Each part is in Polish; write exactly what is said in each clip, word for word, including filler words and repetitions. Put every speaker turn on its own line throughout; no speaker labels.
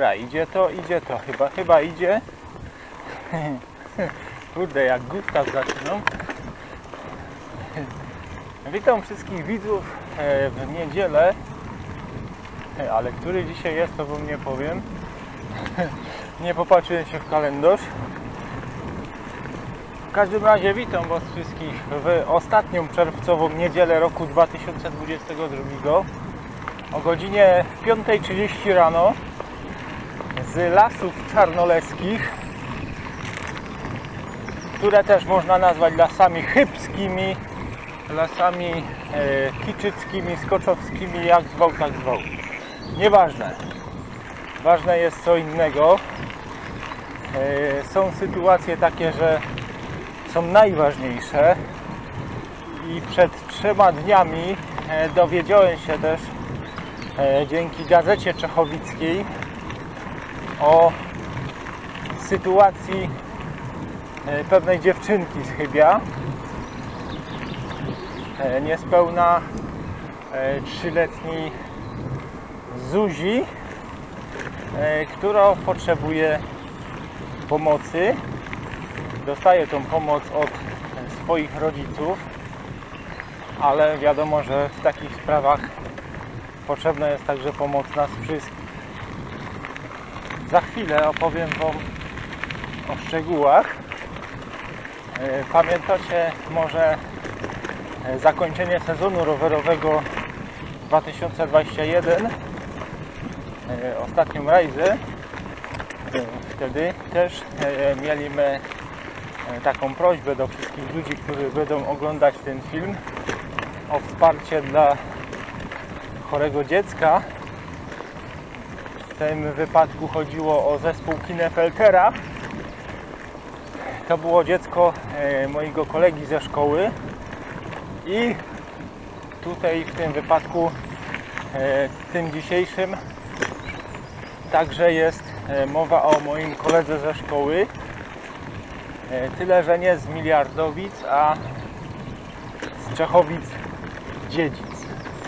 Dobra, idzie to, idzie to, chyba, chyba idzie. Kurde, jak Gustaw zaczynał. Witam wszystkich widzów w niedzielę, ale który dzisiaj jest, to wam nie powiem. Nie popatrzyłem się w kalendarz. W każdym razie witam was wszystkich w ostatnią czerwcową niedzielę roku dwa tysiące dwudziestego drugiego o godzinie piąta trzydzieści rano z lasów czarnoleskich, które też można nazwać lasami chybskimi, lasami e, kiczyckimi, skoczowskimi, jak zwał, tak zwał. Nieważne. Ważne jest co innego. E, są sytuacje takie, że są najważniejsze i przed trzema dniami e, dowiedziałem się też e, dzięki Gazecie Czechowickiej o sytuacji e, pewnej dziewczynki z Chybia, e, niespełna e, trzyletniej Zuzi, e, która potrzebuje pomocy. Dostaje tą pomoc od swoich rodziców, ale wiadomo, że w takich sprawach potrzebna jest także pomoc nas wszystkich. Za chwilę opowiem wam o szczegółach. Pamiętacie może zakończenie sezonu rowerowego dwa tysiące dwudziestego pierwszego, ostatnią rajzę. Wtedy też mieliśmy taką prośbę do wszystkich ludzi, którzy będą oglądać ten film, o wsparcie dla chorego dziecka. W tym wypadku chodziło o zespół Kinefeltera. To było dziecko mojego kolegi ze szkoły i tutaj w tym wypadku, tym dzisiejszym, także jest mowa o moim koledze ze szkoły. Tyle, że nie z Miliardowic, a z Czechowic-Dziedzic.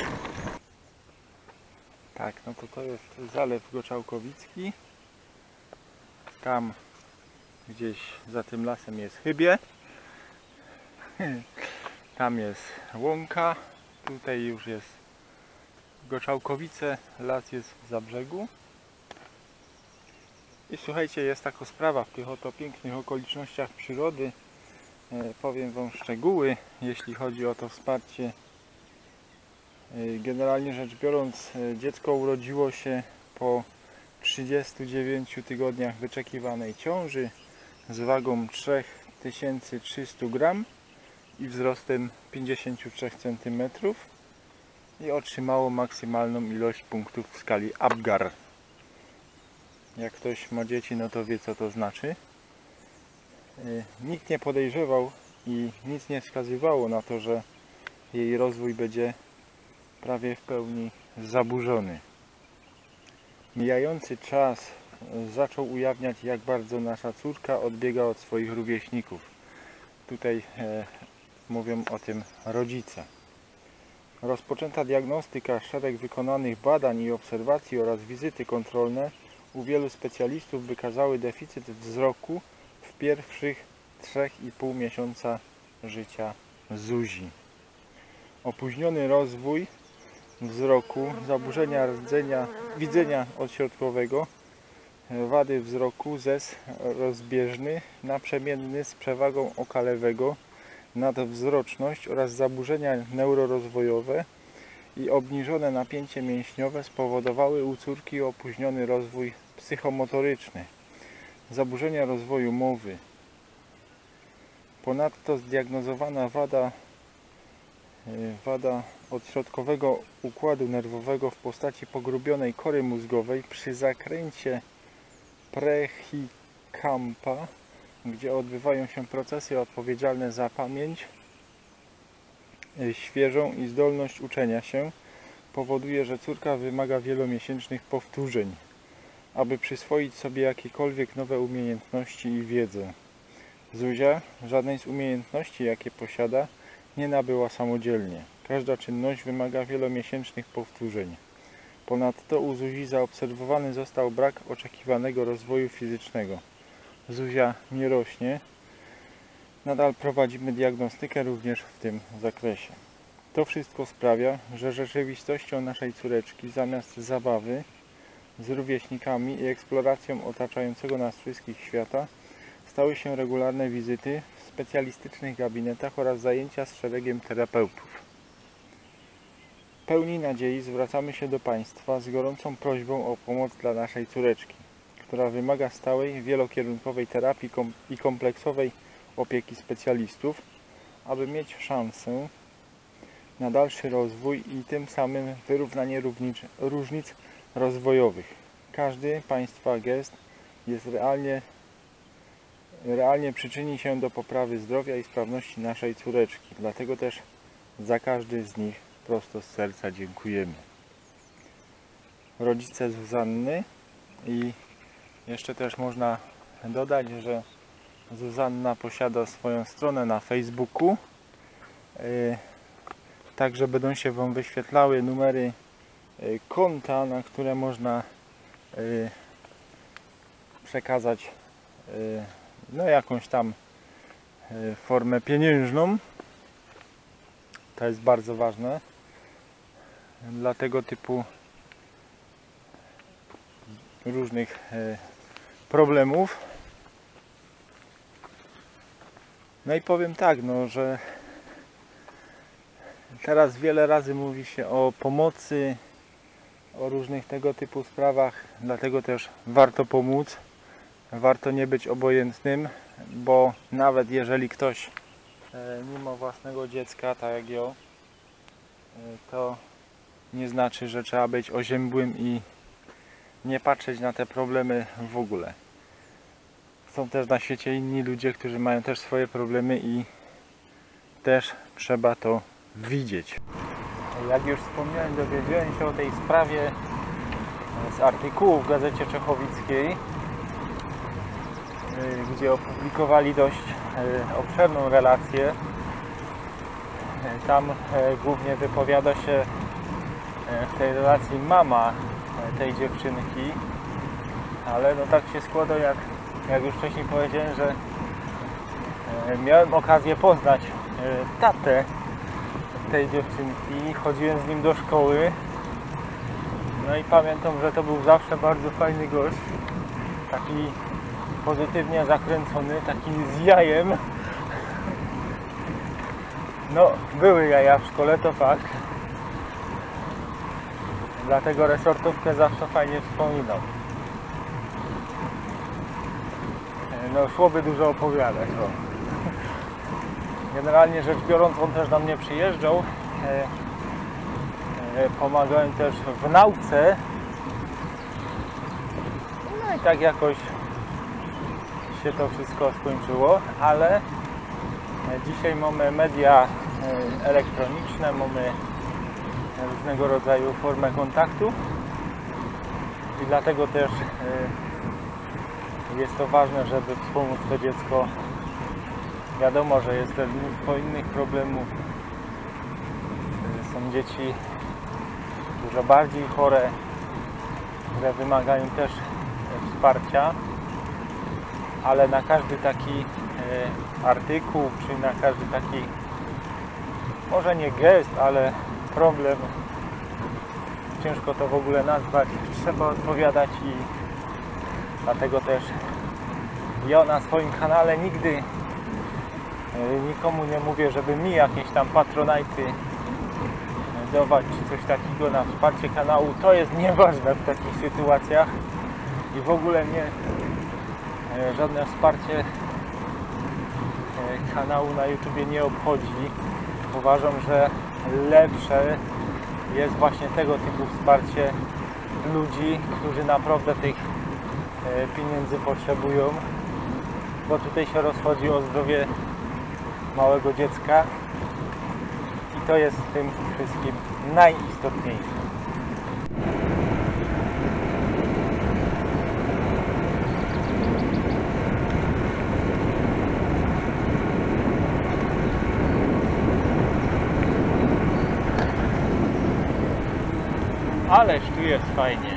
Tak, no to to jest Zalew Goczałkowicki. Tam gdzieś za tym lasem jest Chybie. Tam jest łąka. Tutaj już jest Goczałkowice. Las jest za brzegu. I słuchajcie, jest taka sprawa w tych oto pięknych okolicznościach przyrody. E, powiem wam szczegóły, jeśli chodzi o to wsparcie. E, generalnie rzecz biorąc, e, dziecko urodziło się po trzydziestu dziewięciu tygodniach wyczekiwanej ciąży z wagą trzy tysiące trzysta gramów i wzrostem pięćdziesiąt trzy centymetry i otrzymało maksymalną ilość punktów w skali Apgar. Jak ktoś ma dzieci, no to wie, co to znaczy. Nikt nie podejrzewał i nic nie wskazywało na to, że jej rozwój będzie prawie w pełni zaburzony. Mijający czas zaczął ujawniać, jak bardzo nasza córka odbiega od swoich rówieśników. Tutaj e, mówią o tym rodzice. Rozpoczęta diagnostyka, szereg wykonanych badań i obserwacji oraz wizyty kontrolne u wielu specjalistów wykazały deficyt wzroku w pierwszych trzech i pół miesiąca życia Zuzi. Opóźniony rozwój wzroku, zaburzenia rdzenia, widzenia odśrodkowego, wady wzroku, zez rozbieżny, naprzemienny z przewagą oka lewego, nadwzroczność oraz zaburzenia neurorozwojowe i obniżone napięcie mięśniowe spowodowały u córki opóźniony rozwój psychomotoryczny, zaburzenia rozwoju mowy. Ponadto zdiagnozowana wada, wada odśrodkowego układu nerwowego w postaci pogrubionej kory mózgowej przy zakręcie prehikampa, gdzie odbywają się procesy odpowiedzialne za pamięć, świeżą i zdolność uczenia się, powoduje, że córka wymaga wielomiesięcznych powtórzeń, aby przyswoić sobie jakiekolwiek nowe umiejętności i wiedzę. Zuzia żadnej z umiejętności, jakie posiada, nie nabyła samodzielnie. Każda czynność wymaga wielomiesięcznych powtórzeń. Ponadto u Zuzi zaobserwowany został brak oczekiwanego rozwoju fizycznego. Zuzia nie rośnie. Nadal prowadzimy diagnostykę również w tym zakresie. To wszystko sprawia, że rzeczywistością naszej córeczki zamiast zabawy z rówieśnikami i eksploracją otaczającego nas wszystkich świata stały się regularne wizyty w specjalistycznych gabinetach oraz zajęcia z szeregiem terapeutów. Pełni nadziei zwracamy się do Państwa z gorącą prośbą o pomoc dla naszej córeczki, która wymaga stałej, wielokierunkowej terapii i kompleksowej opieki specjalistów, aby mieć szansę na dalszy rozwój i tym samym wyrównanie różnic rozwojowych. Każdy Państwa gest jest realnie, realnie przyczyni się do poprawy zdrowia i sprawności naszej córeczki. Dlatego też za każdy z nich prosto z serca dziękujemy. Rodzice Zuzanny i jeszcze też można dodać, że Zuzanna posiada swoją stronę na Facebooku. Także będą się Wam wyświetlały numery konta, na które można przekazać no jakąś tam formę pieniężną. To jest bardzo ważne dla tego typu różnych problemów. No i powiem tak, no, że teraz wiele razy mówi się o pomocy, o różnych tego typu sprawach, dlatego też warto pomóc, warto nie być obojętnym, bo nawet jeżeli ktoś mimo własnego dziecka, tak jak ja, to nie znaczy, że trzeba być oziębłym i nie patrzeć na te problemy w ogóle. Są też na świecie inni ludzie, którzy mają też swoje problemy i też trzeba to widzieć. Jak już wspomniałem, dowiedziałem się o tej sprawie z artykułu w Gazecie Czechowickiej, gdzie opublikowali dość obszerną relację. Tam głównie wypowiada się w tej relacji mama tej dziewczynki, ale no tak się składa, jak, jak już wcześniej powiedziałem, że miałem okazję poznać tatę tej dziewczynki, chodziłem z nim do szkoły, no i pamiętam, że to był zawsze bardzo fajny gość, taki pozytywnie zakręcony, taki z jajem. No, były jaja w szkole, to fakt. Dlatego resortówkę zawsze fajnie wspominał. No, szłoby dużo opowiadać. No. Generalnie rzecz biorąc, on też do mnie przyjeżdżał. Pomagałem też w nauce. No i tak jakoś się to wszystko skończyło, ale dzisiaj mamy media elektroniczne, mamy różnego rodzaju formę kontaktu i dlatego też jest to ważne, żeby wspomóc to dziecko. Wiadomo, że jest też mnóstwo innych problemów. Są dzieci dużo bardziej chore, które wymagają też wsparcia, ale na każdy taki artykuł, czy na każdy taki, może nie gest, ale problem, ciężko to w ogóle nazwać, trzeba odpowiadać i dlatego też ja na swoim kanale nigdy nikomu nie mówię, żeby mi jakieś tam patronajty dawać, czy coś takiego na wsparcie kanału. To jest nieważne w takich sytuacjach i w ogóle mnie żadne wsparcie kanału na YouTubie nie obchodzi. Uważam, że lepsze jest właśnie tego typu wsparcie ludzi, którzy naprawdę tych pieniędzy potrzebują, bo tutaj się rozchodzi o zdrowie małego dziecka i to jest w tym wszystkim najistotniejsze. Ależ tu jest fajnie.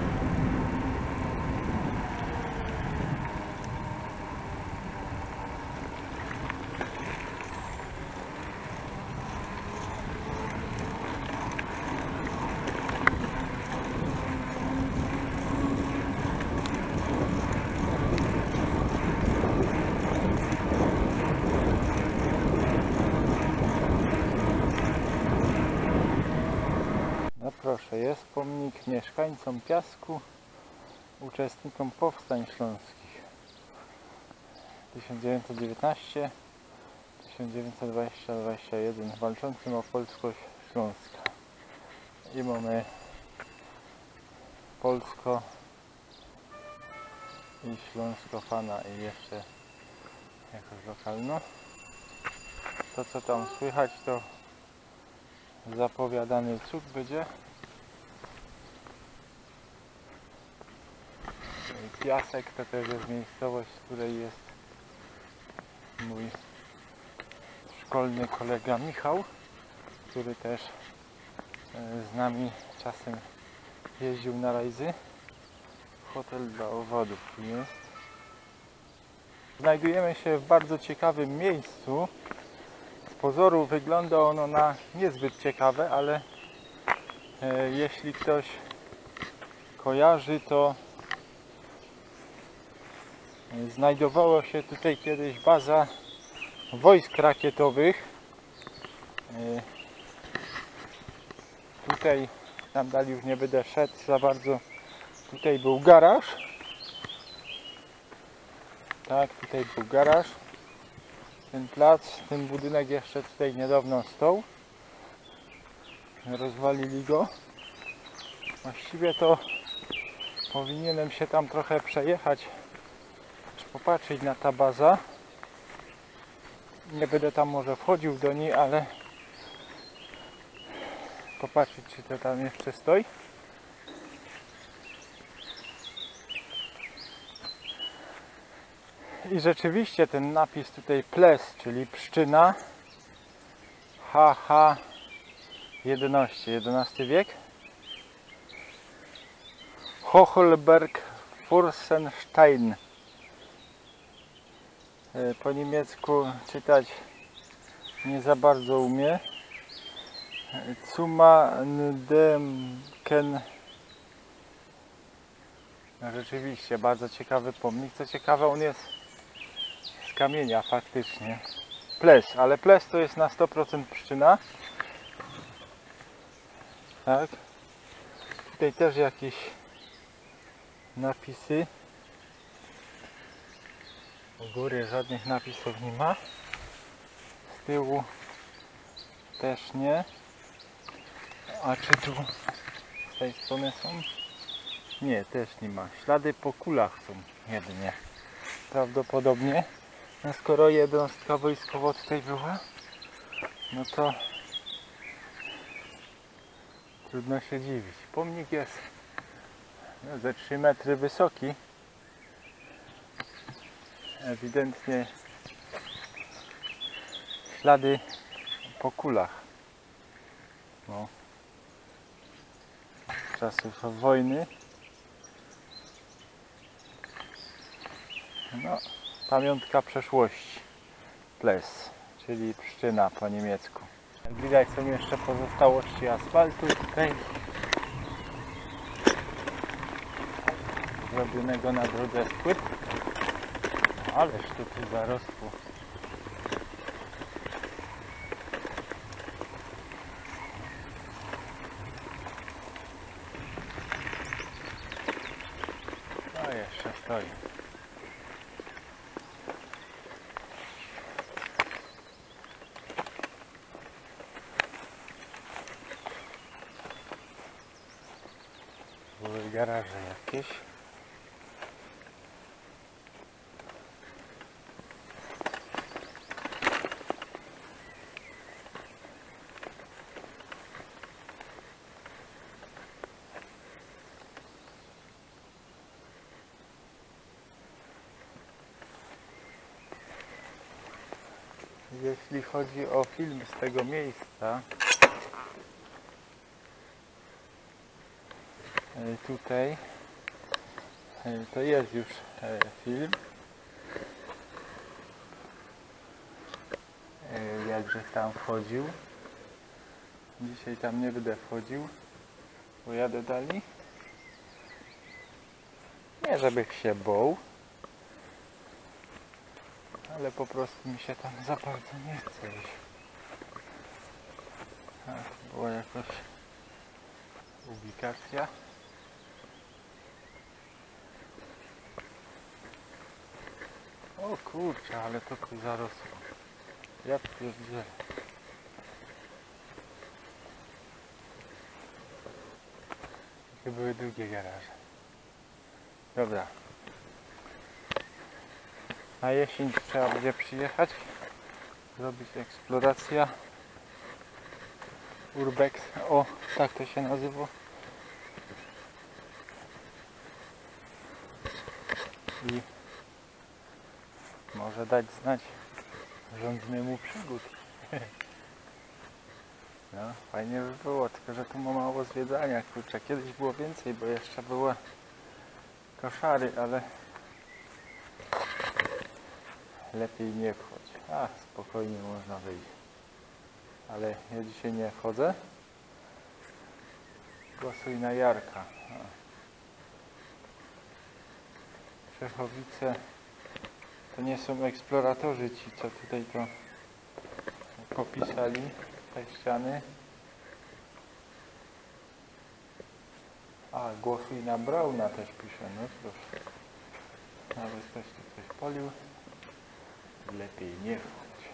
No proszę, jest pomnik mieszkańcom Piasku, uczestnikom powstań śląskich tysiąc dziewięćset dziewiętnaście do tysiąc dziewięćset dwadzieścia do dwadzieścia jeden, walczącym o polskość Śląska. I mamy polsko i śląsko fana i jeszcze jakoś lokalno. To co tam słychać, to zapowiadany cud będzie. Piasek to też jest miejscowość, w której jest mój szkolny kolega Michał, który też z nami czasem jeździł na rajzy. Hotel dla owodów tu jest. Znajdujemy się w bardzo ciekawym miejscu. Z pozoru wygląda ono na niezbyt ciekawe, ale e, jeśli ktoś kojarzy, to znajdowało się tutaj kiedyś baza wojsk rakietowych. E, tutaj tam dalej już nie będę szedł za bardzo. Tutaj był garaż. Tak, tutaj był garaż. Ten plac, ten budynek jeszcze tutaj niedawno stał. Rozwalili go. Właściwie to powinienem się tam trochę przejechać, czy popatrzeć na ta baza. Nie będę tam może wchodził do niej, ale popatrzeć, czy to tam jeszcze stoi. I rzeczywiście ten napis tutaj Ples, czyli Pszczyna, H H jedenaście, jedenasty wiek. Hochelberg Fürstenstein. Po niemiecku czytać nie za bardzo umie. Zumademken. Rzeczywiście bardzo ciekawy pomnik. Co ciekawe, on jest z kamienia faktycznie. Ples, ale Ples to jest na sto procent Pszczyna. Tak. Tutaj też jakieś napisy. U góry żadnych napisów nie ma. Z tyłu też nie. A czy tu z tej strony są? Nie, też nie ma. Ślady po kulach są jedynie. Prawdopodobnie. No skoro jednostka wojskowa tutaj była, no to trudno się dziwić. Pomnik jest no, ze trzy metry wysoki. Ewidentnie ślady po kulach. No. Z czasów wojny. No, pamiątka przeszłości. Ples, czyli Pszczyna po niemiecku. Jak widać, są jeszcze pozostałości asfaltu tutaj. Zrobionego na drodze z płyt. Ależ to tu zarosło. No jeszcze stoi. Były garaże jakieś. Jeśli chodzi o film z tego miejsca, E, tutaj e, to jest już e, film. E, jakże tam wchodził. Dzisiaj tam nie będę wchodził, bo jadę dalej. Nie żeby się bał, ale po prostu mi się tam za bardzo nie chce iść. A, to była jakoś ubikacja. O kurczę, ale to tu zarosło. Ja pierdzielę. To były długie garaże. Dobra. Na jesień trzeba będzie przyjechać, zrobić eksplorację Urbex, o tak to się nazywa. I może dać znać rządnemu przygód. No, fajnie by było, tylko że tu ma mało zwiedzania, kurczę, kiedyś było więcej, bo jeszcze były koszary, ale lepiej nie wchodź. A, spokojnie można wyjść. Ale ja dzisiaj nie wchodzę. Głosuj na Jarka. A. Czechowice to nie są eksploratorzy ci, co tutaj to popisali, te ściany. A, głosuj na Brauna też pisze, no proszę. Nawet ktoś tu coś polił. Lepiej nie wchodź.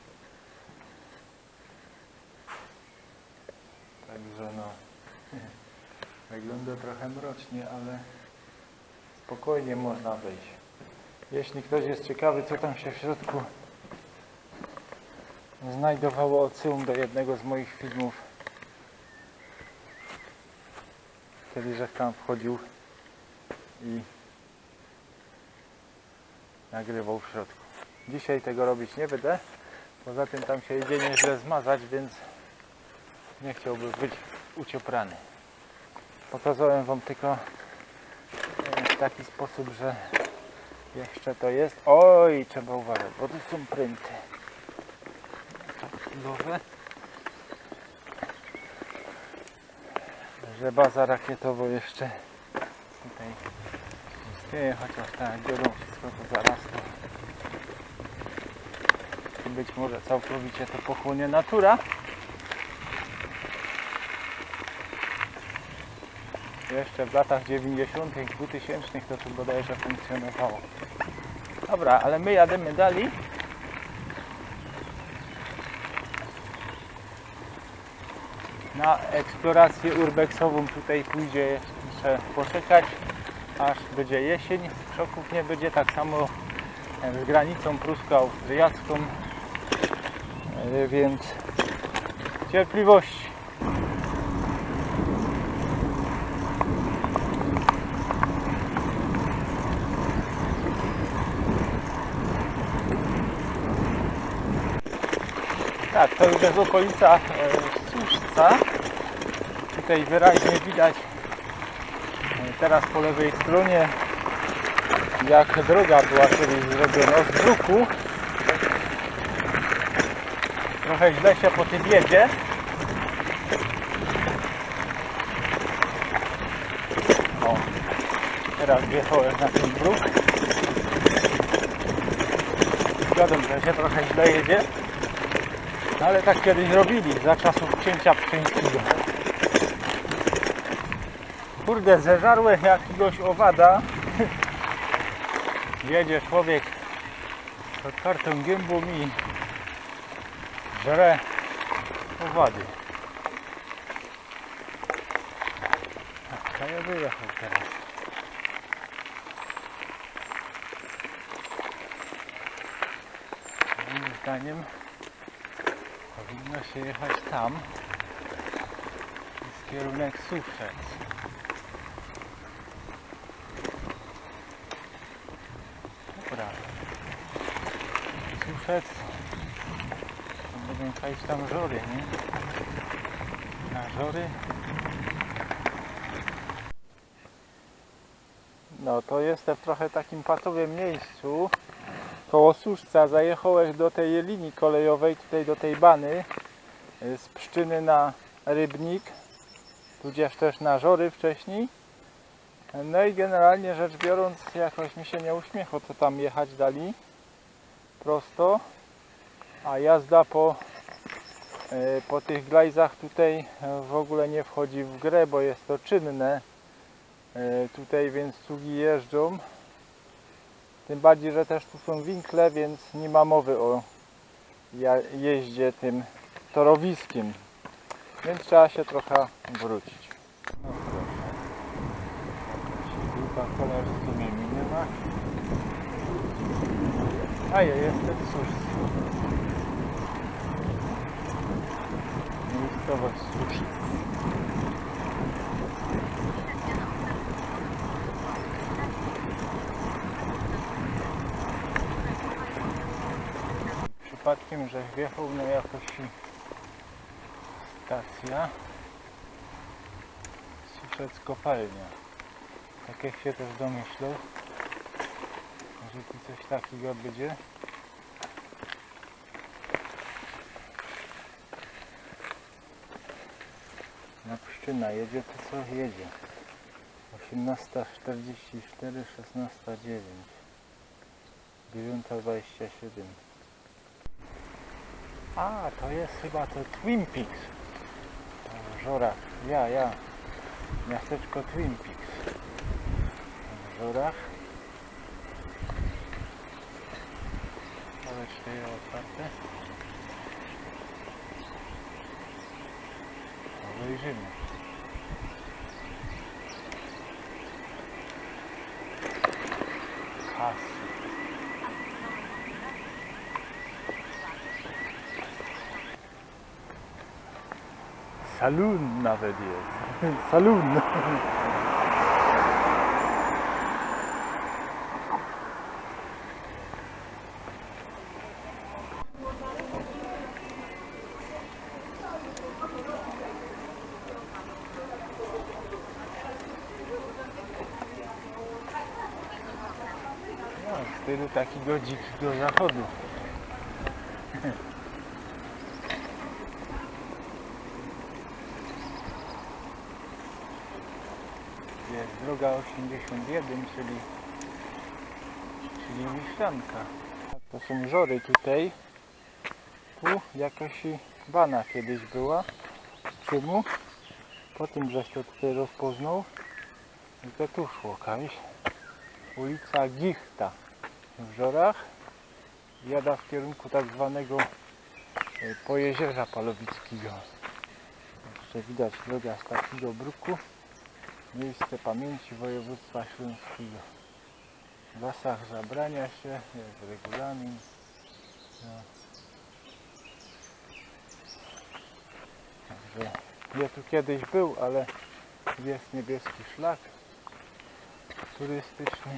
Także no, wygląda trochę mrocznie, ale spokojnie można wejść. Jeśli ktoś jest ciekawy, co tam się w środku znajdowało, odsyłam do jednego z moich filmów. Wtedy, że tam wchodził i nagrywał w środku. Dzisiaj tego robić nie będę, poza tym tam się idzie nieźle zmazać, więc nie chciałbym być ucioprany. Pokazałem wam tylko w taki sposób, że jeszcze to jest. Oj, trzeba uważać, bo tu są pręty. Nowe. Że baza rakietowo jeszcze tutaj istnieje, chociaż tak biorą wszystko to zarasta. Być może całkowicie to pochłonie natura. Jeszcze w latach dziewięćdziesiątych, dwutysięcznych to tu bodajże funkcjonowało. Dobra, ale my jademy dalej. Na eksplorację urbexową tutaj pójdzie jeszcze poczekać, aż będzie jesień. Szoków nie będzie, tak samo z granicą prusko-austriacką, więc cierpliwości. Tak, to już jest okolica e, Suszca. Tutaj wyraźnie widać e, teraz po lewej stronie, jak droga była kiedyś zrobiona z bruku. Trochę źle się po tym jedzie. O, teraz wjechałem na ten bruk. Zgadzam, że się trochę źle jedzie. Ale tak kiedyś robili, za czasów księcia Pszczyńskiego. Kurde, zeżarłem jakiegoś owada. Jedzie człowiek z otwartą gębą i żre owady. A ja wyjechał teraz. Moim zdaniem powinno się jechać tam. Jest kierunek Suszec. Dobra. Suszec. Będę jechać tam Żory, nie? Na Żory. No to jestem w trochę takim patowym miejscu. Koło Suszca zajechałeś do tej linii kolejowej, tutaj do tej bany. Z Pszczyny na Rybnik. Tudzież też na Żory wcześniej. No i generalnie rzecz biorąc, jakoś mi się nie uśmiechło, co tam jechać dali. Prosto. A jazda po, po tych glajzach tutaj w ogóle nie wchodzi w grę, bo jest to czynne. Tutaj więc cugi jeżdżą. Tym bardziej, że też tu są winkle, więc nie ma mowy o jeździe tym torowiskiem. Więc trzeba się trochę wrócić. No proszę. Grupa kolarska mnie minęła. A ja jestem w Suszcu. Miejscowość Suszc. Przypadkiem, że wjechał na jakąś stacja Suszec kopalnia. Tak jak się też domyślał, że tu coś takiego będzie. Na Pszczyna jedzie to co jedzie. osiemnasta czterdzieści cztery, szesnasta dziewięć, dziewiąta dwadzieścia siedem. A, to jest chyba to Twin Peaks. W Żorach. Ja, ja. Miasteczko Twin Peaks. W Żorach. Ale czy jest otwarte? Obejrzymy. Kasy. Saloon nawet jest. Saloon. No, w stylu takiego dzikiego zachodu. Jest droga osiemdziesiąt jeden, czyli, czyli Wiślanka. To są Żory tutaj. Tu jakaś bana kiedyś była. Czemu? Po tym, żeś to tutaj rozpoznał. I to tu szło kiedyś. Ulica Gichta w Żorach. Jada w kierunku tak zwanego Pojezierza Palowickiego. Jeszcze widać droga z takiego bruku. Miejsce pamięci województwa śląskiego. Zasah zabrania się, jest regulamin. No. Także ja tu kiedyś był, ale jest niebieski szlak turystyczny.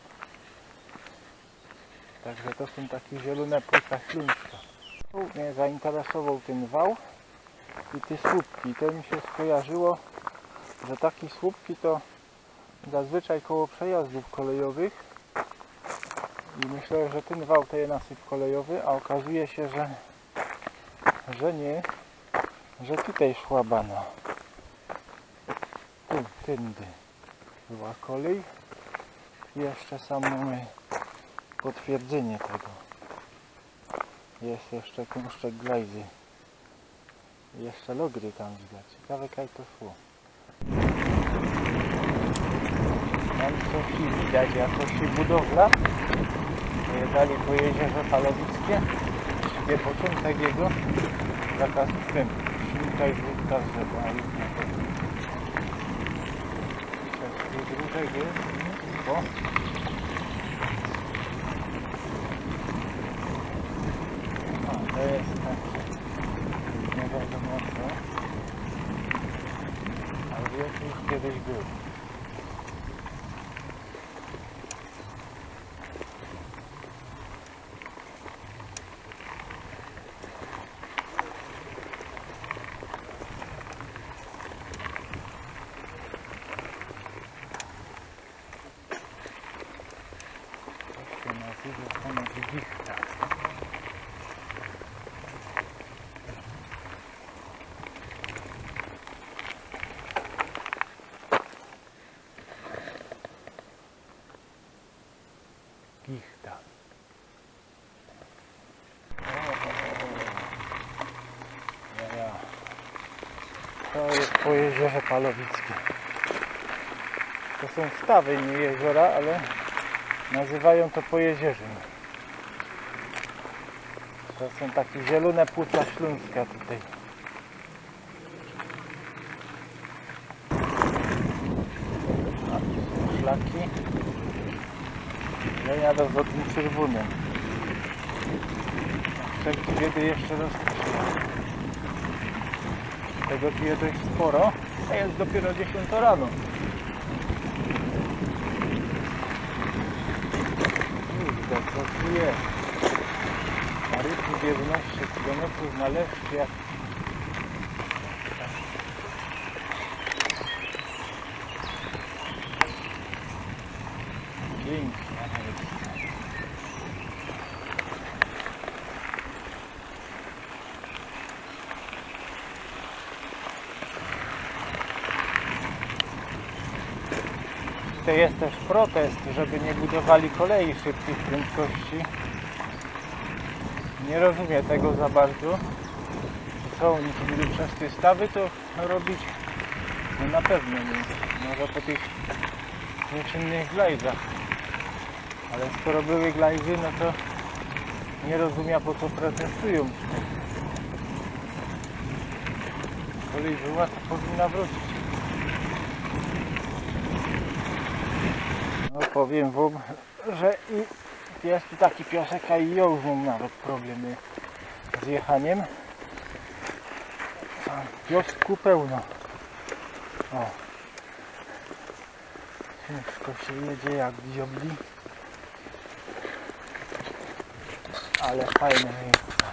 Także to są takie zielone płyta śląska. Tu mnie zainteresował ten wał i te słupki. To mi się skojarzyło, że takie słupki to zazwyczaj koło przejazdów kolejowych i myślałem, że ten wał to jest nasyp kolejowy, a okazuje się, że, że nie, że tutaj szła bana. Tu, tędy była kolej i jeszcze sam mamy potwierdzenie tego. Jest jeszcze kąszczek glajzy. Jeszcze logry tam widać. Ciekawe jak to szło. Tam coś widać, jakoś budowla. Jechali po Jezierze Palowickie. Gdzie początek jego zakaz wstępu. Ślinka i wódka z drzewa. Tu dróżek jest. O. A, to jest takie. Nie wiadomo co. Ale jak już kiedyś był. Gichta. Gichta. Ja, ja. To jest Pojezierze Palowickie. To są stawy, nie jeziora, ale nazywają to Pojezierzem. To są takie zielone płuca Śląska tutaj. A tu są szlaki. Ja jadę z tym czerwonym. Wszelkie biedy jeszcze rozpoczyna. Tego tu jest dość sporo, a jest dopiero dziesiąta rano. Kurde, co tu jest? Maryki jedenaście kilometrów na leszczy jak... Pięknie. To jest też protest, żeby nie budowali kolei szybkich prędkości. Nie rozumiem tego za bardzo. Co oni tu będą przez te stawy to robić? No na pewno nie. Może po tych nieczynnych glajzach. Ale skoro były glajzy, no to nie rozumiem, po co protestują. Kolej była, to powinna wrócić. No powiem wam, że i jest tu taki piasek, a i ja już mam nawet problemy z jechaniem. Piosku pełno. O. Ciężko się jedzie jak diobli. Ale fajne miejsce.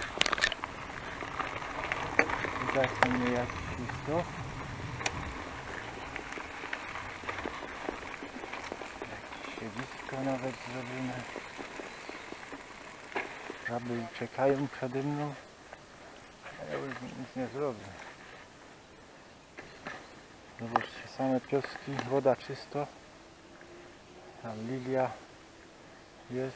Tutaj są jakiś listów. Siedzisko nawet zrobimy. Żaby uciekają przede mną. Ja już nic nie zrobię. Zobaczcie, same pioski, woda czysto. Tam lilia jest.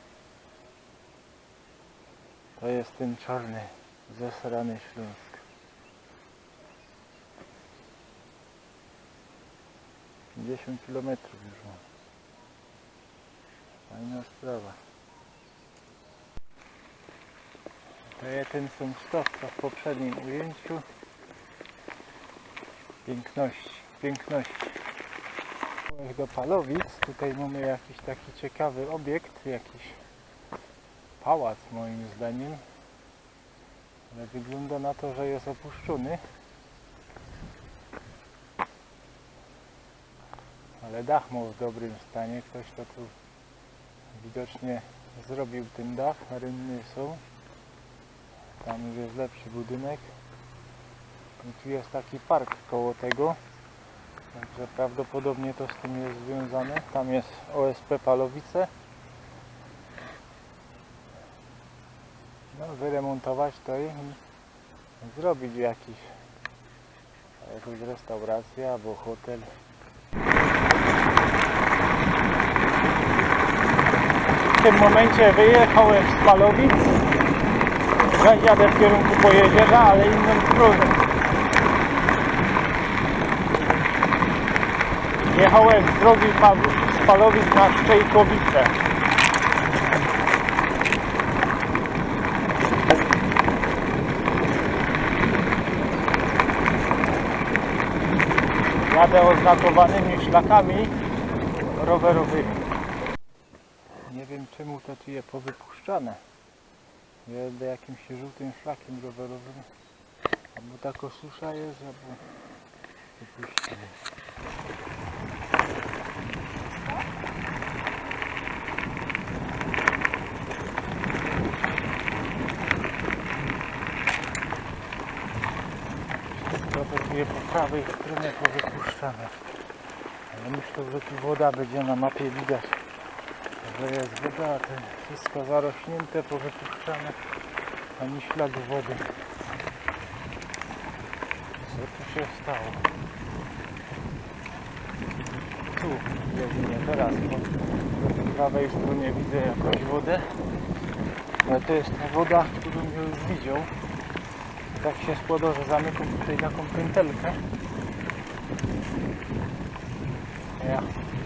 To jest ten czarny, zesrany Śląsk. pięćdziesiąt kilometrów już mam. Fajna sprawa. To jest ten sam stok, co w poprzednim ujęciu. Piękności, piękności. Do Palowic, tutaj mamy jakiś taki ciekawy obiekt, jakiś pałac moim zdaniem. Ale wygląda na to, że jest opuszczony. Ale dach ma w dobrym stanie, ktoś to tu widocznie zrobił ten dach, rynny są. Tam już jest lepszy budynek. I tu jest taki park koło tego. Także prawdopodobnie to z tym jest związane. Tam jest O S P Palowice. No, wyremontować to i zrobić jakiś jakąś restaurację albo hotel. W tym momencie wyjechałem z Palowic. Jadę w kierunku Pojezierza, ale inną stroną. Jechałem z drogi z Palowic na Szczejkowice. Jadę oznakowanymi szlakami rowerowymi. Nie wiem czemu to tu jest powypuszczane. Jadę jakimś żółtym szlakiem rowerowym. Albo taka susza jest, albo wypuścili. To tu jest po prawej stronie powypuszczane. Ale myślę, że tu woda będzie na mapie widać. że jest woda, a to wszystko zarośnięte, powypuszczane, ani śladu wody. Co tu się stało? Tu jedynie teraz po prawej stronie widzę jakąś wodę, ale to jest ta woda, którą ja już widział. Tak się składa, że zamykam tutaj taką pętelkę. Ja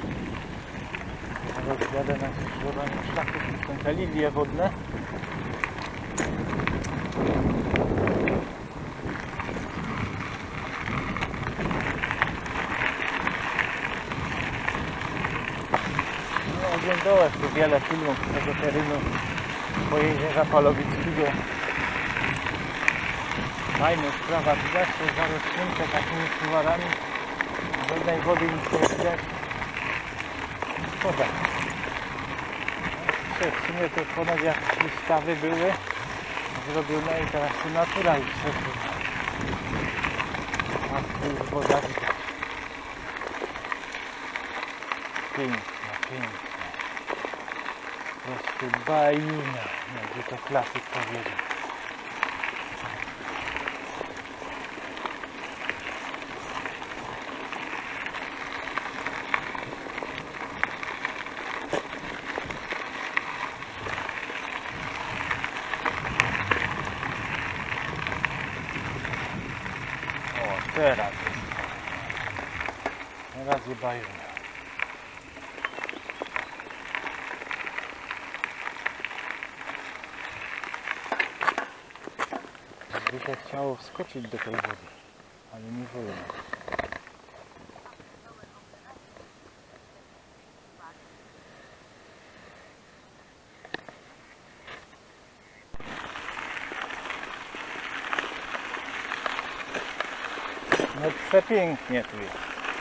rozjadę na skrzyżowaniu szlaków, są te lilie wodne. No, oglądałem tu wiele filmów z tego terenu Pojezierza Palowickiego. Fajna sprawa, widać, to jest zarośnięte takimi suwarami. Żadnej wody nic nie widać. Szkoda. W sumie to ponad jakieś stawy były zrobione i teraz tu natura już przepływa. A tu już woda widać. Piękna, piękna. Po prostu bajina, jakby to klasyk powiedział. Teraz jest. Teraz je bajuna. By się chciało wskoczyć do tej wody, ale nie wolno. No przepięknie tu jest.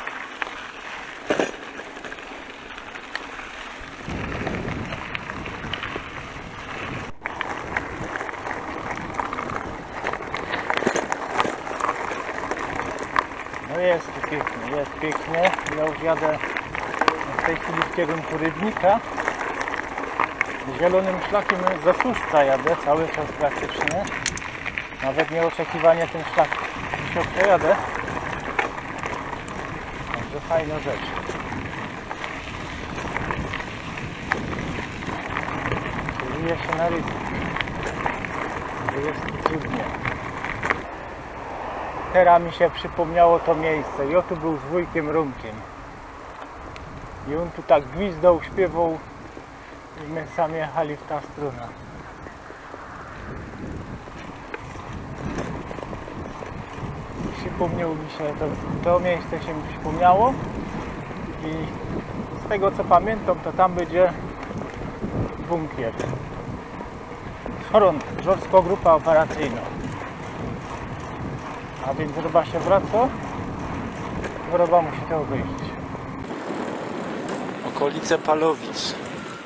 No jest tu pięknie, jest pięknie. Ja już jadę w tej chwili w kierunku Rybnika. Zielonym szlakiem ze Służca jadę cały czas praktycznie. Nawet nieoczekiwanie ten szlak się przejadę. Także fajna rzecz. Żyje się na Rybnik. Jest tu cudnie. Teraz mi się przypomniało to miejsce. Ja tu był z wujkiem Rumkiem. I on tu tak gwizdał, śpiewał i my sami jechali w ta strona. Przypomniało mi się, to, to miejsce się mi przypomniało i z tego co pamiętam, to tam będzie bunkier. Front, Żorsko Grupa Operacyjna. A więc ryba się wraca, ryba musi to obejrzeć. Okolice Palowic.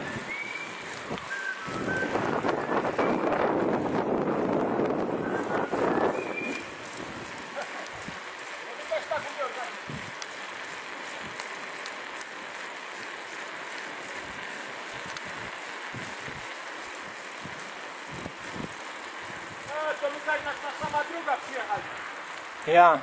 To tutaj nasza sama druga przyjechali.
Ja.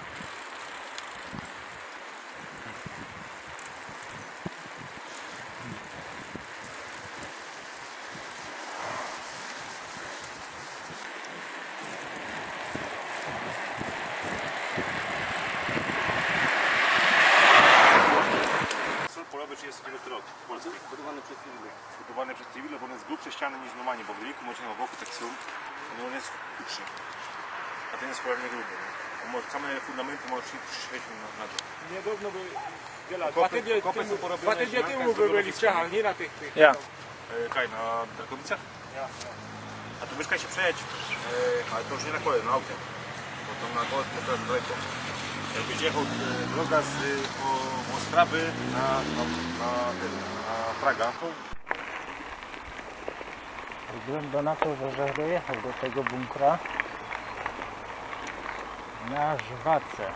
Sól polowy trzydziestego rok w Polsce. Budowany przez cywile. Budowany przez cywile, bo on jest grubsze ściany niż normalnie, bo w Wielku może na boku tak są, no on jest krótszy. A ten jest cholernie gruby. Może same fundamenty może trzy na, na dół.
Niedawno by wiele,
Kopy-
dwa tygodnie
kopy są
temu,
porobione,
dwa tygodnie
ziarnka
temu
z
by byli w
biologicznymi.
Czechach, nie na tych, tych.
Ja.
E, Kaj, na Darkowicach?
Ja.
A tu mieszkaj się przejedź, e, ale to już nie na kole, na autem. Bo to na kole to teraz daleko. Jakbyś jechał e, droga z e, o, Ostrawy na, na, na, na Praga, to
Wygląda na to, że, że dojechał do tego bunkra na Żwace.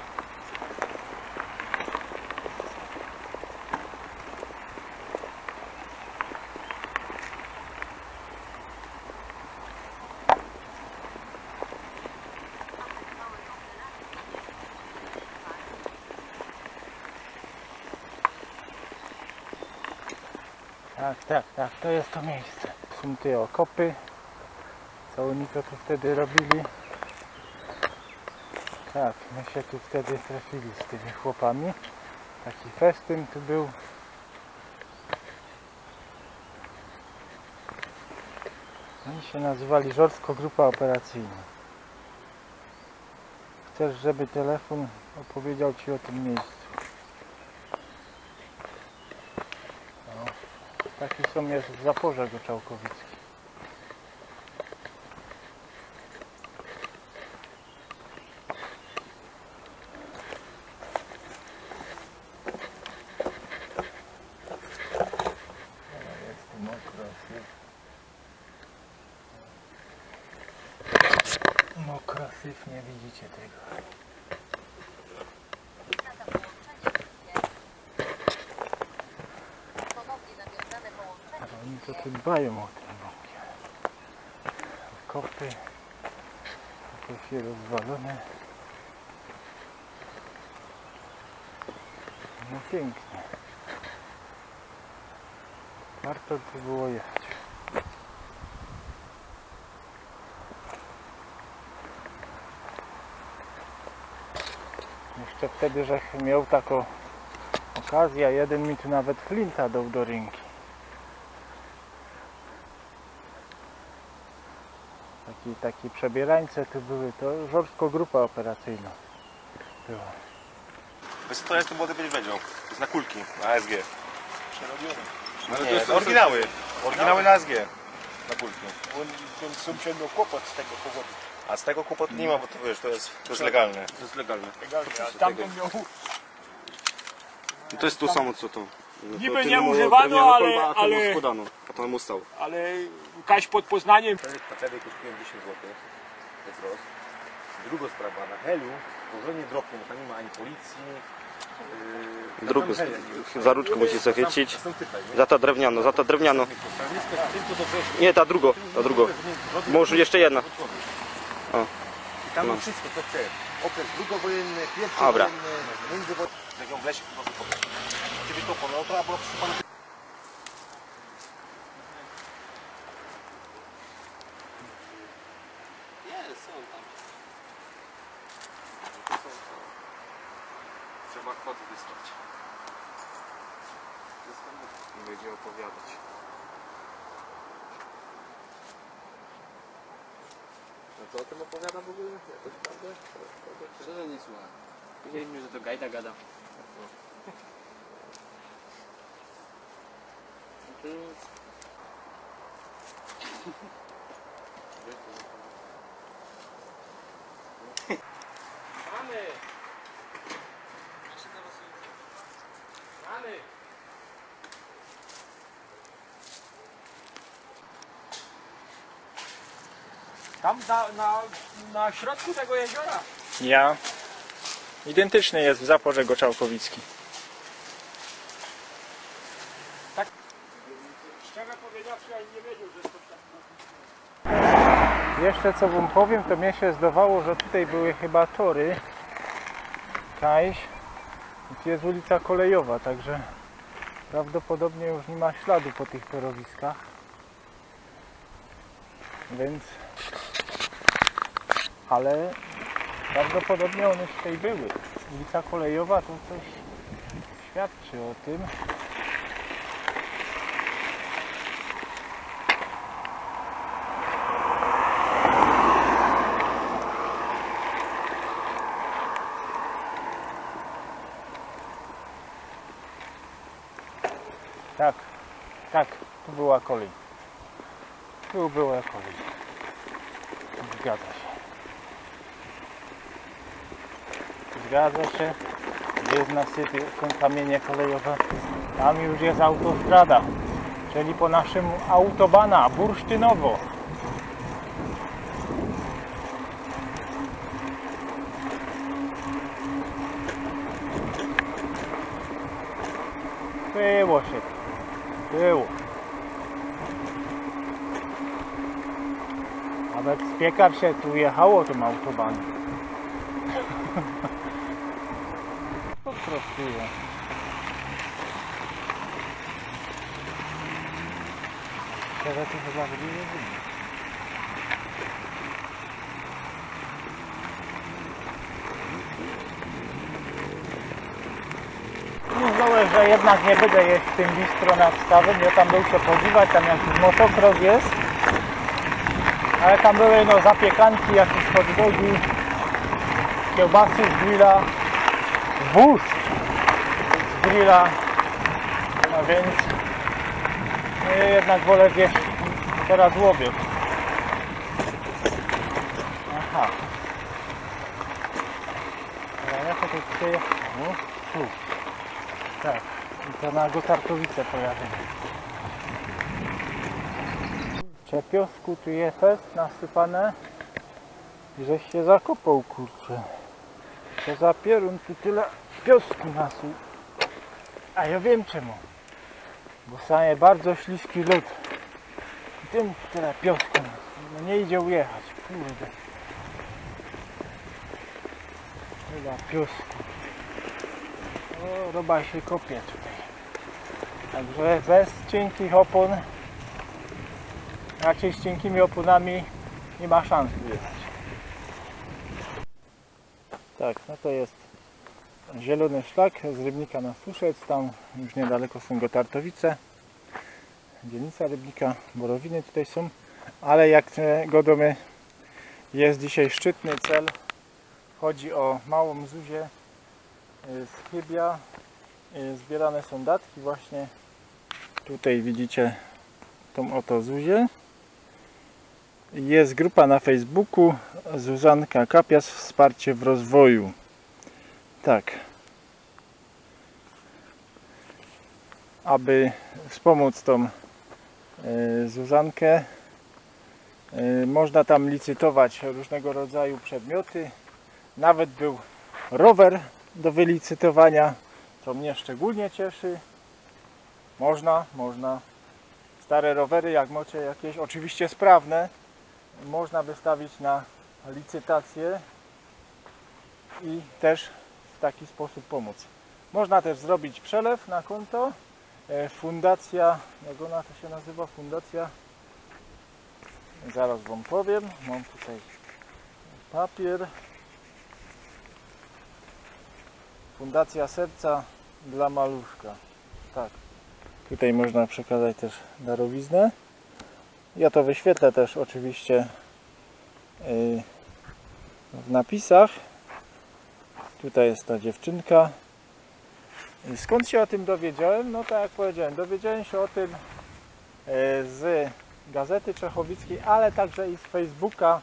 Tak, tak, tak, to jest to miejsce. Są te okopy, co oni to tu wtedy robili. Tak, my się tu wtedy trafili z tymi chłopami. Taki festyn tu był. Oni się nazywali Żorsko Grupa Operacyjna. Chcesz, żeby telefon opowiedział Ci o tym miejscu? No, taki są jest w zaporze Goczałkowickim. Jest tu mokro, mokro, syf, nie widzicie tego. Ale oni to tu dbają o ten wągiel. Kopy, to się rozwalone. No pięknie. Warto tu było jechać. Jeszcze wtedy, że miał taką okazję, jeden mi tu nawet flinta dał do ręki. Taki, taki przebierańce tu były, to Żorsko Grupa Operacyjna była.
Wiesz, to jest to młody będzie wiedział. To jest na kulki, na A S G.
Przerobione.
Ale nie, to oryginały. Oryginały na A S G. Na kulki.
On, ten sąsiad miał kłopot z tego powodu.
A z tego kłopotu nie ma, bo to wiesz, to jest, to jest legalne. To jest legalne.
Legalnie, a tamten miał...
To jest to samo co to. No,
Niby
to
nie
tyle mu
używano,
drewnianą
ale-
kolbę, a temu
ale-
składano. A to mu stał.
Ale Kaś pod Poznaniem...
Wtedy kosztuje dziesięć złotych. To jest roz. Druga sprawa, na helu położenie dropu, tam nie ma ani policji. Yy,
Drugą,
tam hel-
za rurkę musisz zachwycić.
Są cypel, nie?
Za ta drewniano, za ta drewniano.
Tylko do września.
Nie, ta drugo, ta drugo. Może jeszcze jedna. O.
I tam
No.
jest wszystko, co chcesz. Okres drugowojenny,
Dobra.
pierwszowojenny, międzywojenny. Jak ją w lesie po prostu powiesz. Ciebie to pole, to była przyszła. Trzeba kod wysłać. I będzie opowiadać. No co o tym opowiada w ogóle? Jakoś prawdę?
Szczerze nie słucham. Powiedzieli mi, że to Gajda gada.
Mamy! Mamy! Tam na, na, na środku tego jeziora.
Ja. Identyczny jest w zaporze Goczałkowickim.
Szczerze powiedziawszy, ja nie wiedział, że to tak.
Jeszcze co wam powiem, to mnie się zdawało, że tutaj były chyba tory. Kajś. I tu jest ulica Kolejowa, także prawdopodobnie już nie ma śladu po tych torowiskach. Więc... Ale prawdopodobnie one tutaj były. Ulica Kolejowa to coś świadczy o tym. Tak, tak, tu była kolej. Tu była kolej. Zgadza się. Zgadza się. Jest na sypie, są kamienie kolejowe. Tam już jest autostrada. Czyli po naszym autobana Bursztynowo. Było się. Było. Nawet z piekarz się tu jechało tym autobanem. Po prostu. Teraz to chyba byli nie byli. Myślałem, że jednak nie będę jeść w tym bistro nad stawem, ja tam był się podziwać, tam jakiś motocross jest. Ale tam były no zapiekanki, jakieś hot dogi, kiełbasy z grilla, wóz z grilla, no więc no jednak wolę zjeść teraz łowiec. Aha. Ale ja to tu przyjechałem. No, tu. Tak. I to na Gotartowice pojadę. Cze piosku tu jest nasypane i żeś się zakopał, kurczę. To za pierun tu tyle piosku nasuł. A ja wiem czemu. Bo same bardzo śliski lód. I tym tyle piosku nasuł. No nie idzie ujechać, kurde. Tyle piosku. O, roba się kopie tutaj. Także bez cienkich opon, raczej z cienkimi oponami nie ma szans wyjechać. Tak, no to jest zielony szlak z Rybnika na Suszec, tam już niedaleko są Gotartowice, dzielnica Rybnika, Borowiny tutaj są, ale jak wiadomo jest dzisiaj szczytny cel, chodzi o Małą Zuzię z Chybia, zbierane są datki właśnie, tutaj widzicie tą oto Zuzię. Jest grupa na Facebooku Zuzanka Kapias Wsparcie w rozwoju. Tak. Aby wspomóc tą y, Zuzankę, y, można tam licytować różnego rodzaju przedmioty. Nawet był rower do wylicytowania, co mnie szczególnie cieszy. Można, można. Stare rowery, jak macie jakieś, oczywiście sprawne, można wystawić na licytację i też w taki sposób pomóc. Można też zrobić przelew na konto. Fundacja, jak ona to się nazywa? Fundacja, zaraz wam powiem, mam tutaj papier. Fundacja Serca dla Maluszka. Tak. Tutaj można przekazać też darowiznę. Ja to wyświetlę też oczywiście w napisach. Tutaj jest ta dziewczynka. Skąd się o tym dowiedziałem? No tak jak powiedziałem, dowiedziałem się o tym z Gazety Czechowickiej, ale także i z Facebooka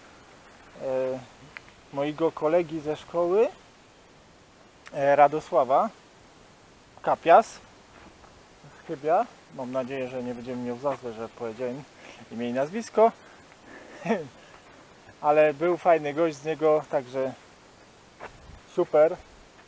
mojego kolegi ze szkoły, Radosława Kapias z Chybia. Mam nadzieję, że nie będziemy miał za złe, że powiedziałem imię i nazwisko. Ale był fajny gość z niego, także super.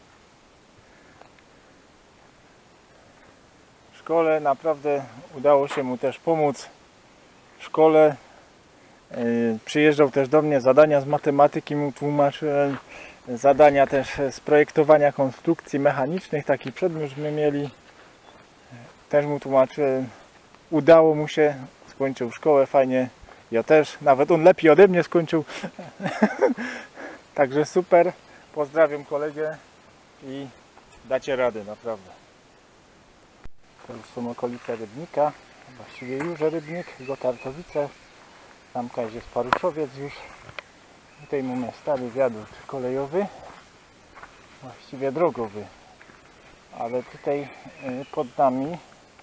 W szkole naprawdę udało się mu też pomóc. W szkole yy, przyjeżdżał też do mnie, zadania z matematyki mu tłumaczyłem, zadania też z projektowania konstrukcji mechanicznych, taki przedmiot my mieli. Też mu tłumaczyłem. Udało mu się, skończył szkołę fajnie. Ja też, nawet on lepiej ode mnie skończył. Także super. Pozdrawiam kolegę i dacie radę, naprawdę. To już są okolice Rybnika, właściwie już Rybnik, Gotartowice. Tam jest Paruszowiec już. Tutaj mamy stary wiadukt kolejowy, właściwie drogowy. Ale tutaj pod nami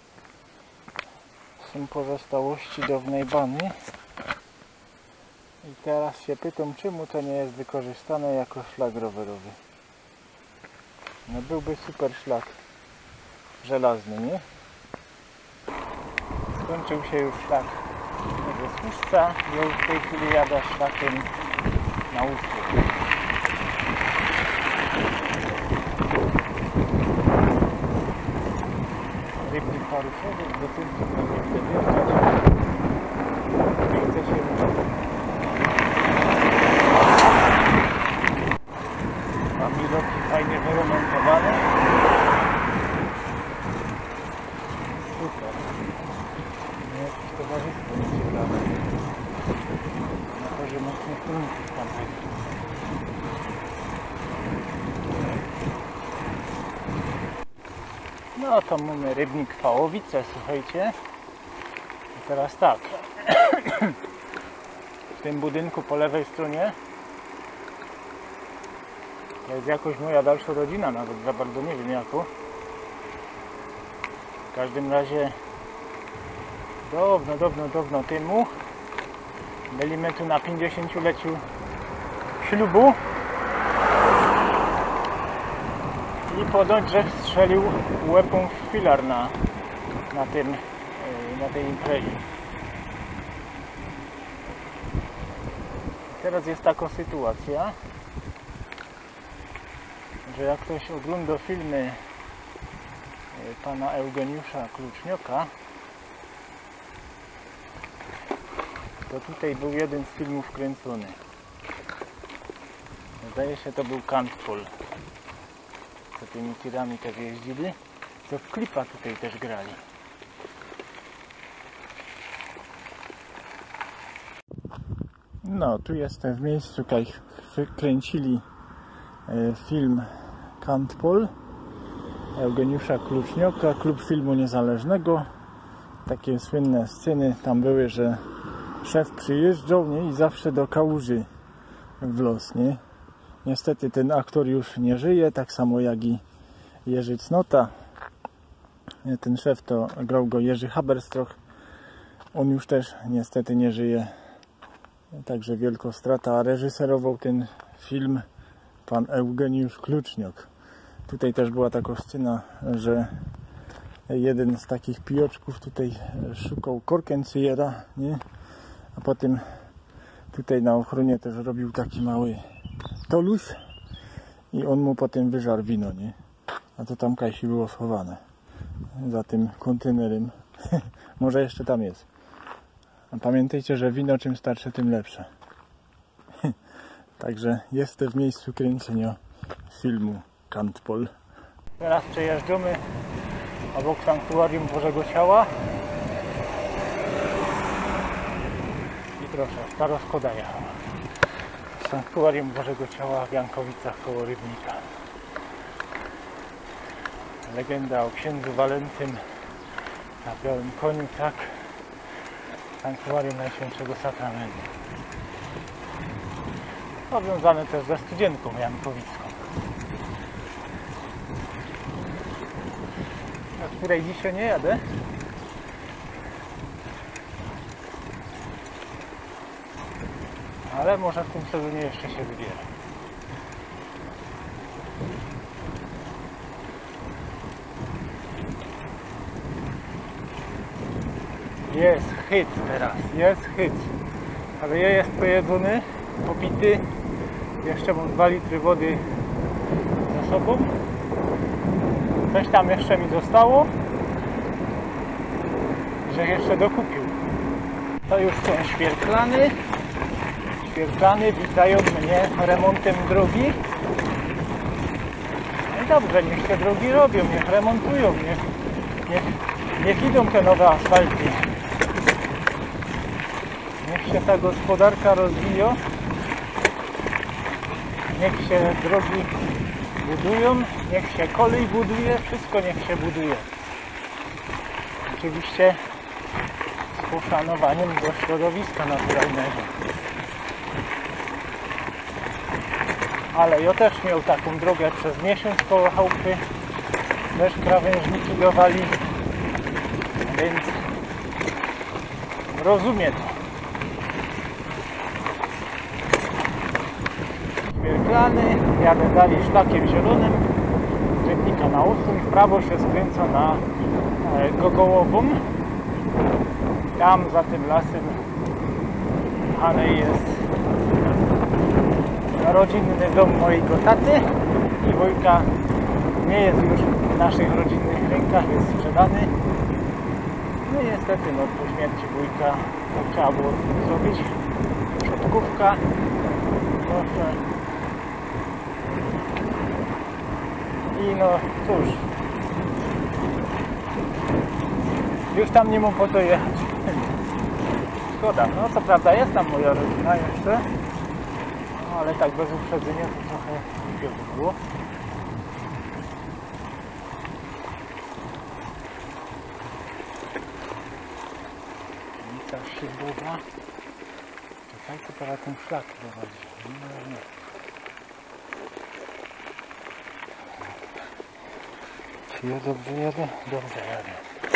są pozostałości dawnej bani. I teraz się pytam, czemu to nie jest wykorzystane jako szlak rowerowy. No byłby super szlak żelazny, nie? Skończył się już szlak ze Służca i ja już w tej chwili jadę szlakiem na Ustróg. Rybnik Paruszowiec, do punktu nie chcę wjeżdżać. Nie chcę się ruszać. Mam widoki fajnie wyremontowane. Super. Nie, jakieś towarzystwo. Mm, tam. No to mamy rybnik Pałowice, słuchajcie. I teraz tak. W tym budynku po lewej stronie to jest jakoś moja dalsza rodzina, nawet za bardzo nie wiem jaką. W każdym razie dawno, dawno, dawno temu byliśmy tu na pięćdziesięcioleciu ślubu i ponoć, że strzelił łepą w filar na, na, tym, na tej imprezie. Teraz jest taka sytuacja, że jak ktoś ogląda filmy pana Eugeniusza Klucznioka, to tutaj był jeden z filmów kręcony. Zdaje się, to był Kantpol. Co tymi tirami też jeździli, co w klipach tutaj też grali. No, tu jestem w miejscu, jak kręcili film Kantpol Eugeniusza Klucznioka, klub filmu niezależnego. Takie słynne sceny tam były, że szef przyjeżdżał, nie? I zawsze do kałuży w los, nie? Niestety ten aktor już nie żyje, tak samo jak i Jerzy Cnota. Ten szef to grał go Jerzy Haberstroch. On już też niestety nie żyje. Także wielka strata. A reżyserował ten film pan Eugeniusz Kluczniok. Tutaj też była taka scena, że jeden z takich pijoczków tutaj szukał korkencjera, nie? A potem tutaj na ochronie też robił taki mały toluś i on mu potem wyżarł wino, nie? A to tam Kasi było schowane za tym kontenerem. Może jeszcze tam jest. A pamiętajcie, że wino czym starsze, tym lepsze. Także jestem w miejscu kręcenia filmu Kantpol. Teraz przejeżdżamy obok Sanktuarium Bożego Ciała. I proszę, stara Skoda jechała. Sanktuarium Bożego Ciała w Jankowicach koło Rybnika. Legenda o księdzu Walentym na białym koniu, tak. Sanktuarium Najświętszego Sakramentu. Powiązane też ze Studzienką Jankowicką, na której dzisiaj nie jadę. Ale może w tym sezonie jeszcze się wybierę. Jest hyt teraz, jest hyt. Ale ja jest pojedzony, popity. Jeszcze mam dwa litry wody ze sobą. Coś tam jeszcze mi zostało, że jeszcze dokupił. To już są świerklany. Świerklany witają mnie remontem drogi. No i dobrze, niech te drogi robią, niech remontują, niech, niech, niech idą te nowe asfalty. Niech się ta gospodarka rozwija. Niech się drogi budują, niech się kolej buduje, wszystko niech się buduje. Oczywiście z poszanowaniem do środowiska naturalnego. Ale ja też miał taką drogę przez miesiąc koło chałupy. Też krawężniki dowali, więc rozumiem to. Świerklany, jadę dalej szlakiem zielonym z Rybnika na Usuń, w prawo się skręca na Gogołową. Tam za tym lasem Hanej jest rodzinny dom mojego taty i wujka nie jest już w naszych rodzinnych rękach, jest sprzedany. No i niestety no, po śmierci wujka to trzeba było zrobić. Przodkówka. Proszę. I no cóż, już tam nie mam po to jechać. Szkoda, no co prawda jest tam moja rodzina jeszcze, No ale tak bez uprzedzenia to trochę głupio by było. Ulica Szybowa. Czekajcie, teraz ten szlak prowadzi. No, nie. Czy ja dobrze jadę? Dobrze jadę.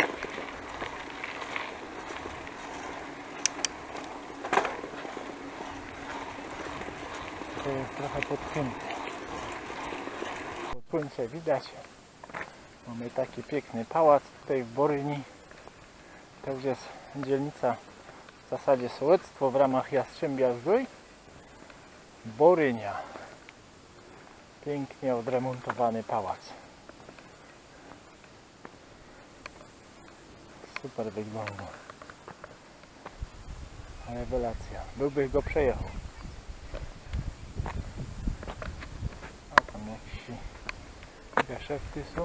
To jest trochę podpięte. Po słońce widać. Mamy taki piękny pałac tutaj w Boryni. To już jest dzielnica w zasadzie sołectwo w ramach Jastrzębia Zdrój. Borynia. Pięknie odremontowany pałac. Super wygląda. Rewelacja. Byłby go przejechał. A tam jakieś geszefty są.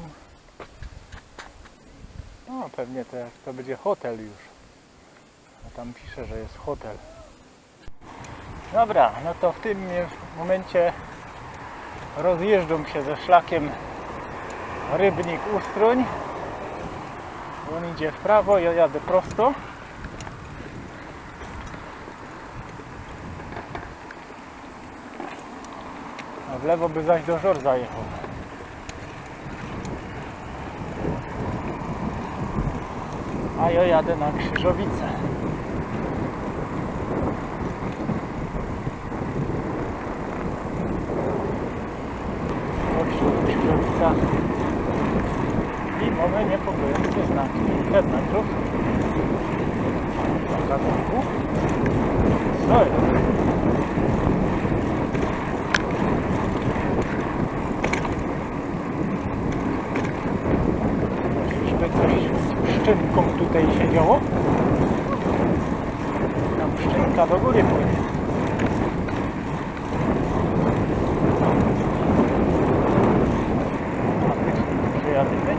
No pewnie to, jak to będzie hotel już. A tam pisze, że jest hotel. Dobra, no to w tym momencie rozjeżdżą się ze szlakiem Rybnik Ustroń. On idzie w prawo, ja jadę prosto. A w lewo by zaś do Żor zajechał. A ja jadę na Krzyżowicę. Właśnie Krzyżowica. I mamy niepokojące znaki. pięć metrów. Taka znaku. Co jest? Czyżby coś z szczynką tutaj się działo? Tam szczynka do góry płynie. Przejadymy.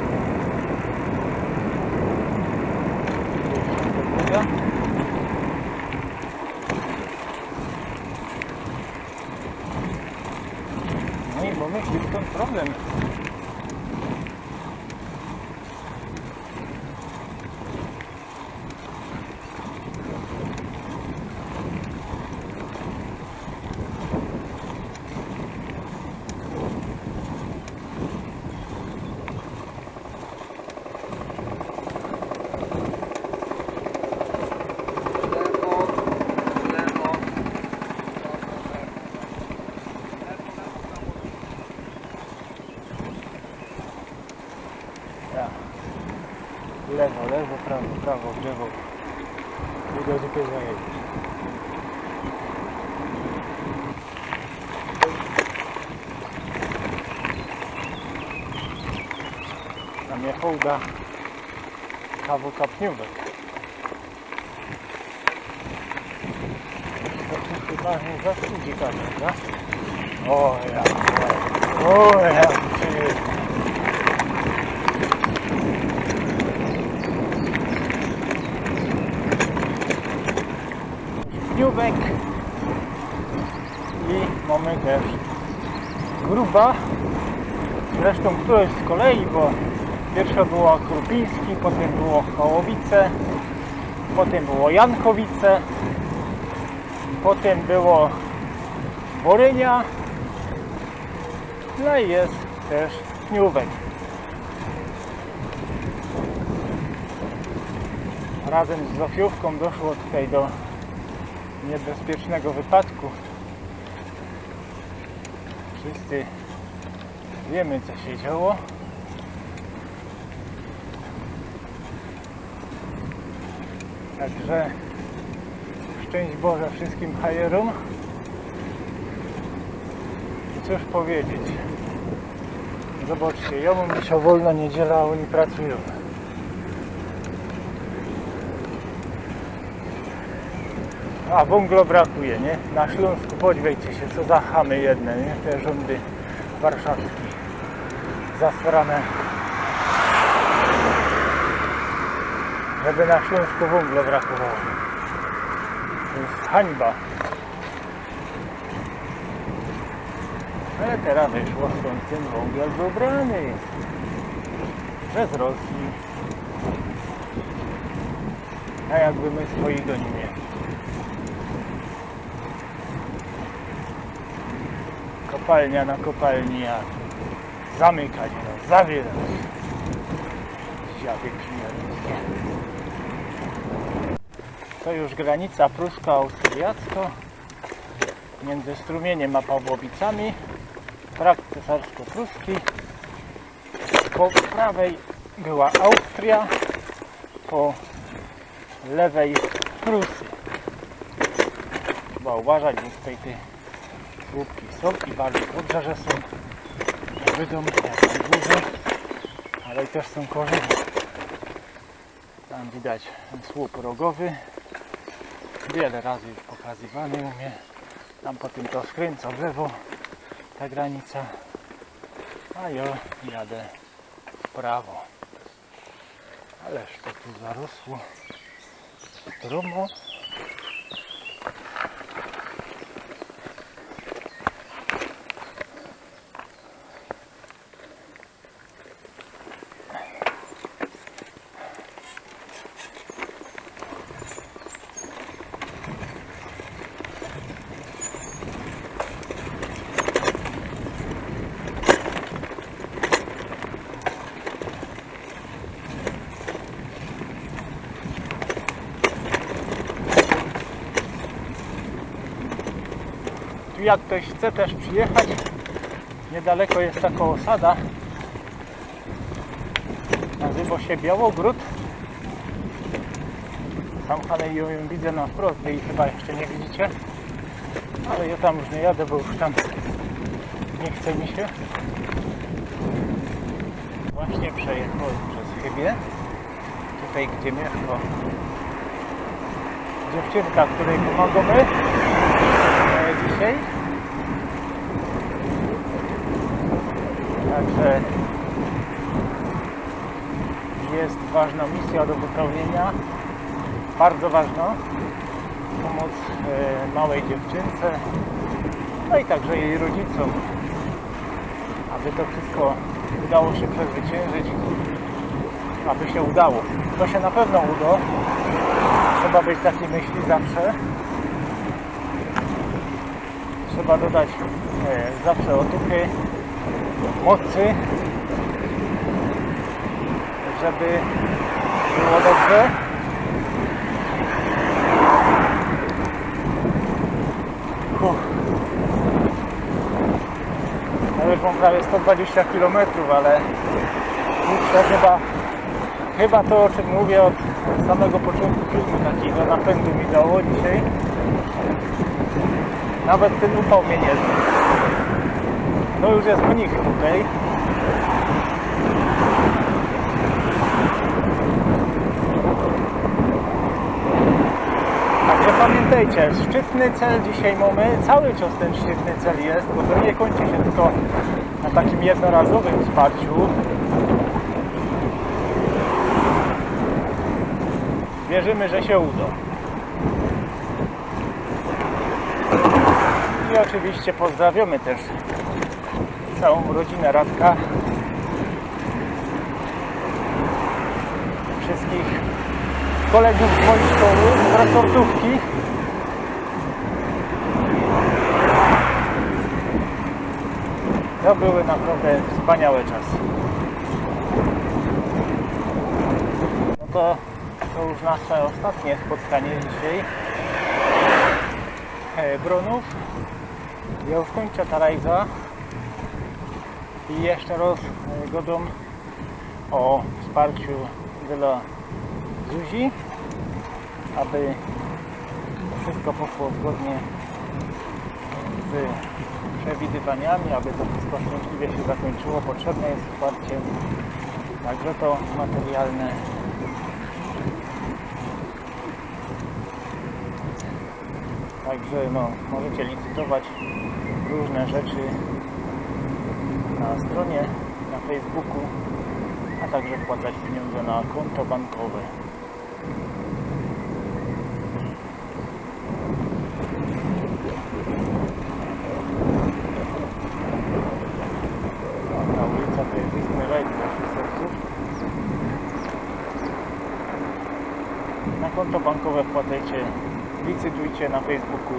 No i mamy kilka problem. Lewo, lewo, prawo, prawo, w lewo. I do dupy zajedziesz. Na mnie hołda kawu kapniówek. To tu chyba nie zastudzi prawda? O ja, o ja, przyjeżdżam. Pniówek i mamy też Gruba, zresztą któreś z kolei, bo pierwsza była Krupiński, potem było Chałowice, potem było Jankowice, potem było Borynia, no i jest też Pniówek. Razem z Zofiówką doszło tutaj do niebezpiecznego wypadku. Wszyscy wiemy, co się działo. Także szczęść Boże wszystkim hajerom. I cóż powiedzieć. Zobaczcie, ja mam dzisiaj wolna niedziela, a oni pracują. A węgla brakuje, nie? Na Śląsku podziwiajcie się, co za chamy jedne, nie? Te rządy warszawskie zasrane. Żeby na Śląsku węgla brakowało. To jest hańba. Ale teraz wyszło, skąd ten węgiel wybrany przez Rosji. A jakby my swoich go nie mieli. Kopalnia na kopalni, a zamykać, no, zawierać. Dziadek śmiertelny. To już granica prusko-austriacka między strumieniem a Pawłowicami. Trakt cesarsko-pruski. Po prawej była Austria, po lewej Prusy. Trzeba uważać, bo tutaj te słupki są i bardzo dobrze, że są. Nie wydą jak najdłużej, ale i też są korzenie. Tam widać słup rogowy. Wiele razy już pokazywany u mnie. Tam po tym to skręca w lewo ta granica. A ja jadę w prawo. Ależ to tu zarosło stromo. Tu jak ktoś chce też przyjechać, niedaleko jest taka osada, nazywa się Białogród. Tam ale ją widzę na wprost, wy jej chyba jeszcze nie widzicie, ale ja tam już nie jadę, bo już tam nie chce mi się. Właśnie przejechałem przez Chybię, tutaj gdzie mieszka dziewczynka, której pomagamy dzisiaj. Także jest ważna misja do wypełnienia, bardzo ważna, pomóc e, małej dziewczynce, no i także jej rodzicom, aby to wszystko udało się przezwyciężyć, aby się udało. To się na pewno uda, trzeba być takiej myśli zawsze. Trzeba dodać e, zawsze otuchy, mocy, żeby było dobrze. Uff. Ja już mam prawie sto dwadzieścia kilometrów, ale kurczę, chyba, chyba to, o czym mówię od samego początku filmu, takiego napędu mi dało dzisiaj. Nawet ten upał mnie nie zna. To już jest mnich tutaj. Także pamiętajcie, szczytny cel dzisiaj mamy. Cały czas ten szczytny cel jest, bo to nie kończy się tylko na takim jednorazowym wsparciu. Wierzymy, że się uda. I oczywiście pozdrawiamy też całą rodzinę Radka, wszystkich kolegów z mojej szkoły, z resortówki. To były naprawdę wspaniałe czasy. No to, to już nasze ostatnie spotkanie dzisiaj. Bronów. Ja już kończę ta rajza i jeszcze raz gadam o wsparciu dla Zuzi, aby wszystko poszło zgodnie z przewidywaniami, aby to wszystko szczęśliwie się zakończyło. Potrzebne jest wsparcie, także to materialne. Także no, możecie licytować różne rzeczy na stronie, na Facebooku, a także wpłacać pieniądze na konto bankowe. To jest istny rajd dla ślusowców. Na konto bankowe wpłacajcie, licytujcie na Facebooku,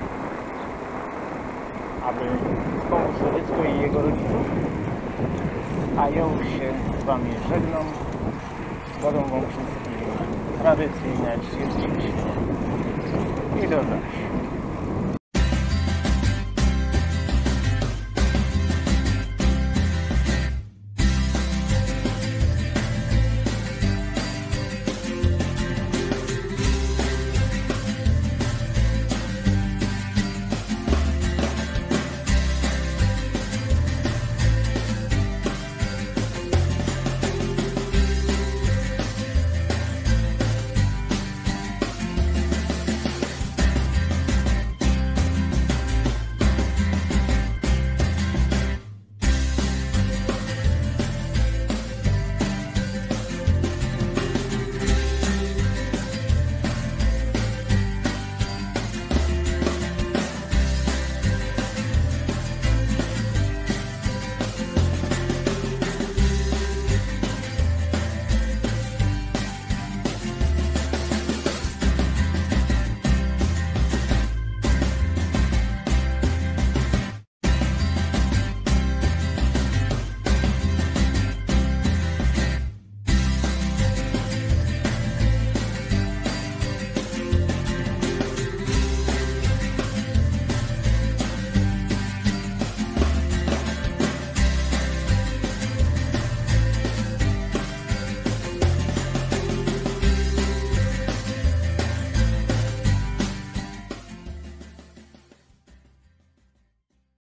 aby pomóc to dziecko i jego rodziców. A ja już się z Wami żegnam. Wodą wam wszystkim tradycyjne ćwierćcie. I do zobaczenia.